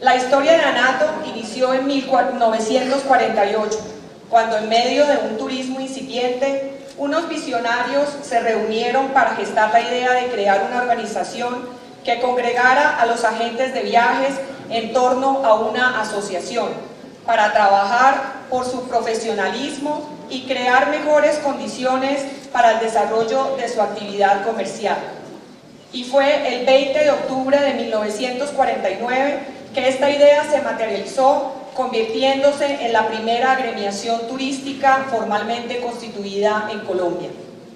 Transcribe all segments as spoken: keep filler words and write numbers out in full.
La historia de Anato inició en mil novecientos cuarenta y ocho, cuando en medio de un turismo incipiente, unos visionarios se reunieron para gestar la idea de crear una organización que congregara a los agentes de viajes en torno a una asociación, para trabajar por su profesionalismo y crear mejores condiciones para el desarrollo de su actividad comercial. Y fue el veinte de octubre de mil novecientos cuarenta y nueve que esta idea se materializó, convirtiéndose en la primera agremiación turística formalmente constituida en Colombia.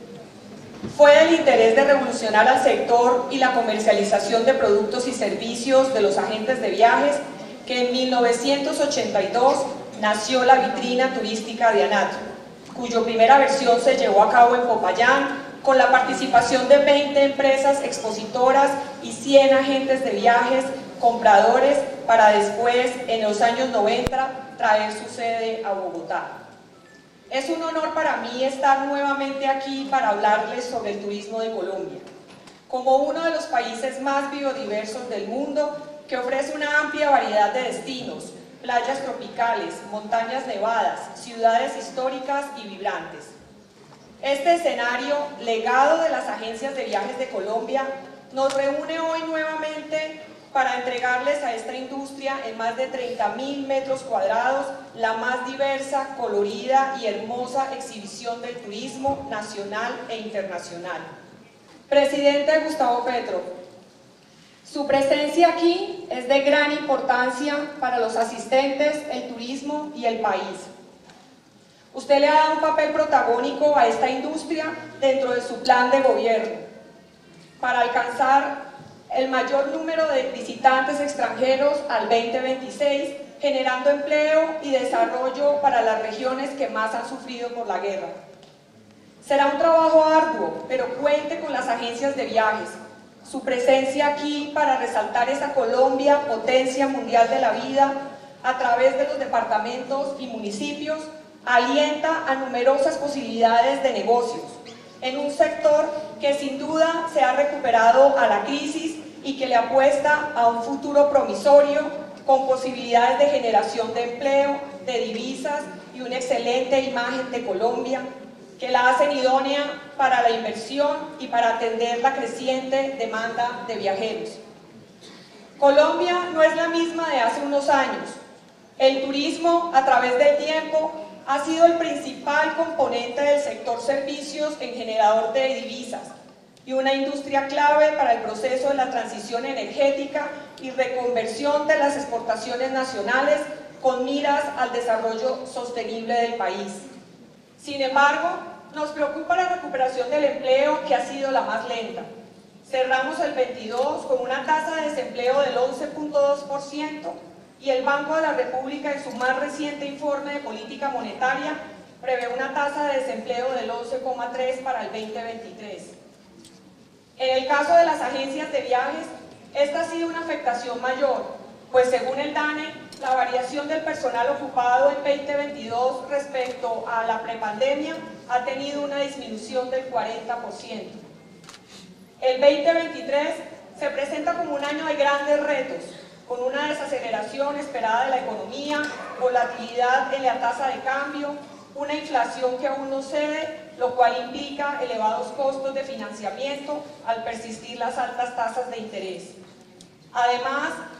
Fue el interés de revolucionar al sector y la comercialización de productos y servicios de los agentes de viajes que en mil novecientos ochenta y dos nació la vitrina turística de Anato, cuya primera versión se llevó a cabo en Popayán, con la participación de veinte empresas expositoras y cien agentes de viajes compradores, para después, en los años noventa, traer su sede a Bogotá. Es un honor para mí estar nuevamente aquí para hablarles sobre el turismo de Colombia, como uno de los países más biodiversos del mundo, que ofrece una amplia variedad de destinos, playas tropicales, montañas nevadas, ciudades históricas y vibrantes. Este escenario, legado de las agencias de viajes de Colombia, nos reúne hoy nuevamente para entregarles a esta industria en más de treinta mil metros cuadrados la más diversa, colorida y hermosa exhibición del turismo nacional e internacional. Presidente Gustavo Petro, su presencia aquí es de gran importancia para los asistentes, el turismo y el país. Usted le ha dado un papel protagónico a esta industria dentro de su plan de gobierno para alcanzar el mayor número de visitantes extranjeros al veinte veintiséis, generando empleo y desarrollo para las regiones que más han sufrido por la guerra. Será un trabajo arduo, pero cuente con las agencias de viajes. Su presencia aquí para resaltar esa Colombia, potencia mundial de la vida, a través de los departamentos y municipios, alienta a numerosas posibilidades de negocios, en un sector que sin duda se ha recuperado a la crisis y que le apuesta a un futuro promisorio con posibilidades de generación de empleo, de divisas y una excelente imagen de Colombia que la hacen idónea para la inversión y para atender la creciente demanda de viajeros. Colombia no es la misma de hace unos años. El turismo, a través del tiempo, ha sido el principal componente del sector servicios en generador de divisas y una industria clave para el proceso de la transición energética y reconversión de las exportaciones nacionales con miras al desarrollo sostenible del país. Sin embargo, nos preocupa la recuperación del empleo, que ha sido la más lenta. Cerramos el veintidós con una tasa de desempleo del once punto dos por ciento y el Banco de la República, en su más reciente informe de política monetaria, prevé una tasa de desempleo del once coma tres por ciento para el veinte veintitrés. En el caso de las agencias de viajes, esta ha sido una afectación mayor, pues según el DANE, la variación del personal ocupado en veinte veintidós respecto a la prepandemia ha tenido una disminución del cuarenta por ciento. El veinte veintitrés se presenta como un año de grandes retos, con una desaceleración esperada de la economía, volatilidad en la tasa de cambio, una inflación que aún no cede, lo cual implica elevados costos de financiamiento al persistir las altas tasas de interés. Además,